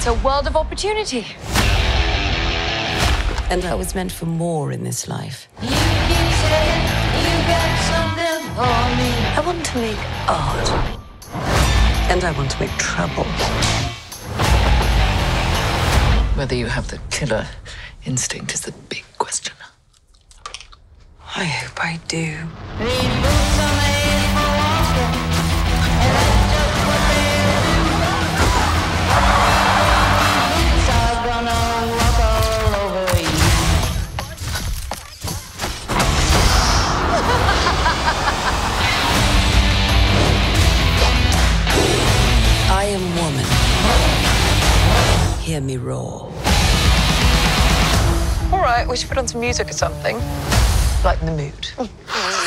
It's a world of opportunity. And I was meant for more in this life. You keep saying you got something for me. I want to make art. And I want to make trouble. Whether you have the killer instinct is the big question. I hope I do. These boots are made for walking, and that's just what they do. Boots are gonna walk all over you. I am woman. Hear me roar. All right, we should put on some music or something. Lighten the mood.